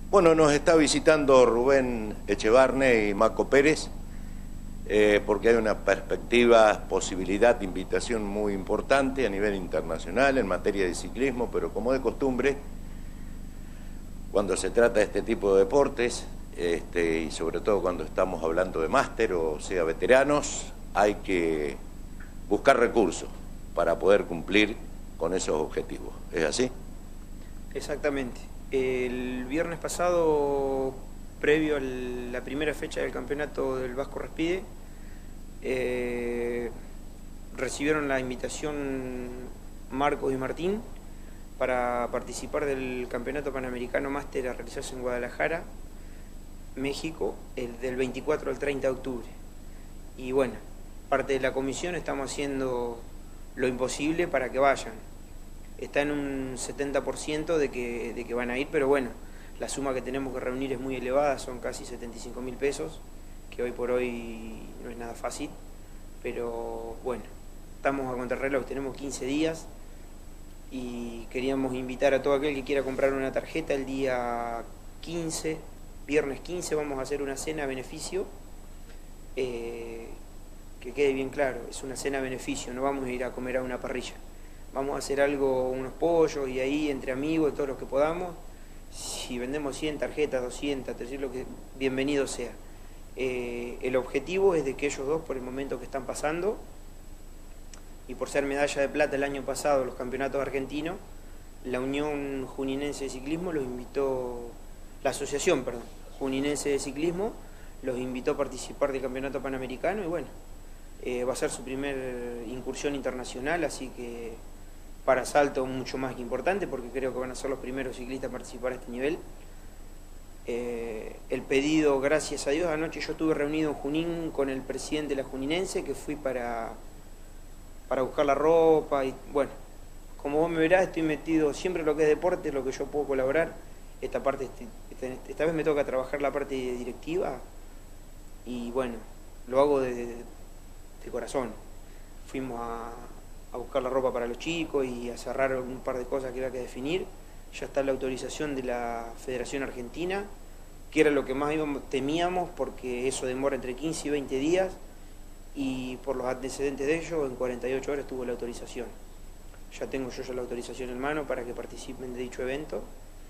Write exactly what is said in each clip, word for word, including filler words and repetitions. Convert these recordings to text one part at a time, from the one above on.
Bueno, nos está visitando Rubén Echevarne y Maco Pérez, eh, porque hay una perspectiva, posibilidad de invitación muy importante a nivel internacional en materia de ciclismo, pero como de costumbre, cuando se trata de este tipo de deportes, este, y sobre todo cuando estamos hablando de máster o sea veteranos, hay que buscar recursos para poder cumplir con esos objetivos. ¿Es así? Exactamente. El viernes pasado, previo a la primera fecha del campeonato del Vasco Respide, eh, recibieron la invitación Marcos y Martín para participar del Campeonato Panamericano Máster a realizarse en Guadalajara, México, el del veinticuatro al treinta de octubre. Y bueno, parte de la comisión estamos haciendo lo imposible para que vayan. Está en un setenta por ciento de que, de que van a ir, pero bueno, la suma que tenemos que reunir es muy elevada, son casi setenta y cinco mil pesos, que hoy por hoy no es nada fácil, pero bueno, estamos a contrarreloj, tenemos quince días y queríamos invitar a todo aquel que quiera comprar una tarjeta el día quince, viernes quince, vamos a hacer una cena a beneficio, eh, que quede bien claro, es una cena a beneficio, no vamos a ir a comer a una parrilla. Vamos a hacer algo, unos pollos y ahí entre amigos, todos los que podamos. Si vendemos cien tarjetas, doscientas, trescientas, lo que bienvenido sea. Eh, el objetivo es de que ellos dos, por el momento que están pasando, y por ser medalla de plata el año pasado los campeonatos argentinos, la Unión Juninense de Ciclismo los invitó, la Asociación, perdón, Juninense de Ciclismo los invitó a participar del campeonato panamericano y bueno, eh, va a ser su primer incursión internacional, así que para Salto mucho más que importante porque creo que van a ser los primeros ciclistas a participar a este nivel. Eh, el pedido, gracias a Dios, anoche yo estuve reunido en Junín con el presidente de la Juninense, que fui para, para buscar la ropa y bueno, como vos me verás, estoy metido siempre en lo que es deporte, lo que yo puedo colaborar. Esta parte, esta, esta vez me toca trabajar la parte directiva y bueno, lo hago de, de, de corazón. Fuimos a a buscar la ropa para los chicos y a cerrar un par de cosas que había que definir. Ya está la autorización de la Federación Argentina, que era lo que más íbamos, temíamos, porque eso demora entre quince y veinte días, y por los antecedentes de ellos, en cuarenta y ocho horas tuvo la autorización. Ya tengo yo ya la autorización en mano para que participen de dicho evento,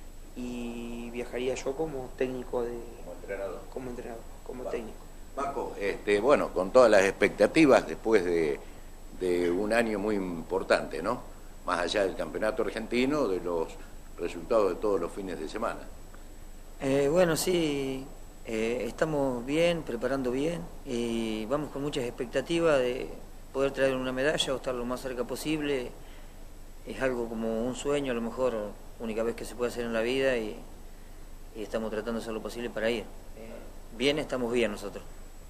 y viajaría yo como técnico de... Como entrenador. Como entrenador, como Va. técnico. Marco, este, bueno, con todas las expectativas después de... de un año muy importante, ¿no? Más allá del campeonato argentino, de los resultados de todos los fines de semana. Eh, bueno, sí, eh, estamos bien, preparando bien y vamos con muchas expectativas de poder traer una medalla o estar lo más cerca posible. Es algo como un sueño, a lo mejor única vez que se puede hacer en la vida y, y estamos tratando de hacer lo posible para ir. Eh, bien, estamos bien nosotros.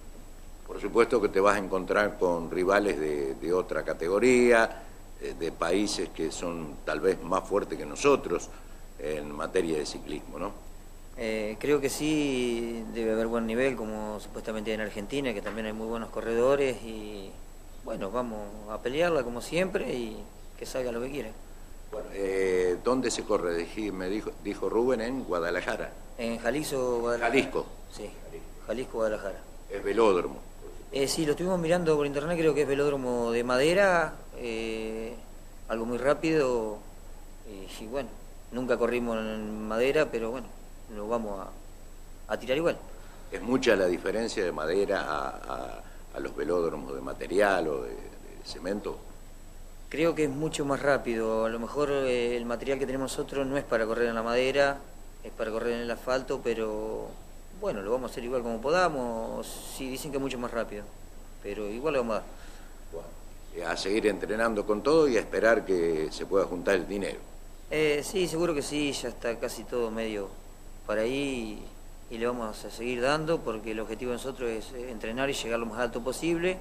Por supuesto que te vas a encontrar con rivales de, de otra categoría, de, de países que son tal vez más fuertes que nosotros en materia de ciclismo, ¿no? Eh, creo que sí, debe haber buen nivel, como supuestamente en Argentina, que también hay muy buenos corredores y bueno, vamos a pelearla como siempre y que salga lo que quiera. Bueno, eh, ¿dónde se corre? Me dijo, dijo Rubén, en Guadalajara. En Jalisco, Guadalajara. Jalisco. Sí, Jalisco, Guadalajara. Es velódromo. Eh, sí, lo estuvimos mirando por internet, creo que es velódromo de madera, eh, algo muy rápido, y, y bueno, nunca corrimos en madera, pero bueno, lo vamos a, a tirar igual. ¿Es mucha la diferencia de madera a, a, a los velódromos de material o de, de cemento? Creo que es mucho más rápido, a lo mejor eh, el material que tenemos nosotros no es para correr en la madera, es para correr en el asfalto, pero... bueno, lo vamos a hacer igual como podamos, sí, dicen que mucho más rápido, pero igual lo vamos a dar. Bueno, a seguir entrenando con todo y a esperar que se pueda juntar el dinero. Eh, sí, seguro que sí, ya está casi todo medio para ahí y, y le vamos a seguir dando porque el objetivo de nosotros es entrenar y llegar lo más alto posible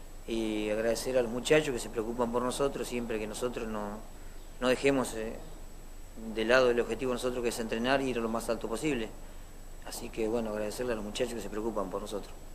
y agradecer a los muchachos que se preocupan por nosotros siempre que nosotros no, no dejemos eh, de lado el objetivo de nosotros que es entrenar y ir a lo más alto posible. Así que bueno, agradecerle a los muchachos que se preocupan por nosotros.